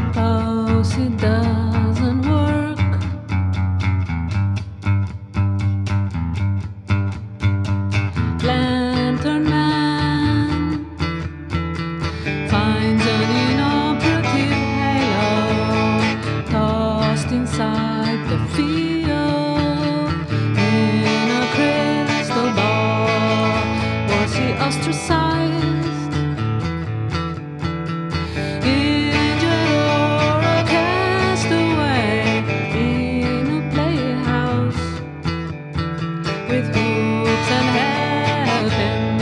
House, it doesn't work. Lantern Man finds an inoperative halo tossed inside the field in a crystal ball. Was he ostracized, injured, or a castaway in a playhouse with hoops and hairpins?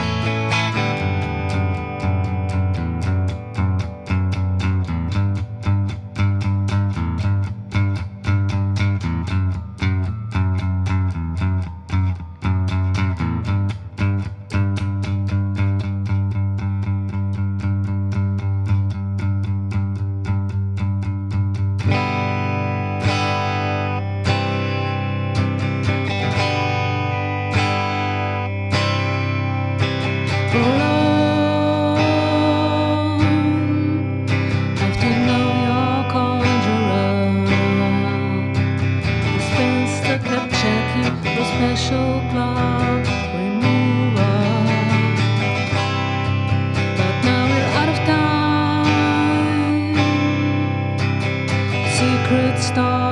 Special clock remover, but now we're out of time. Secret star.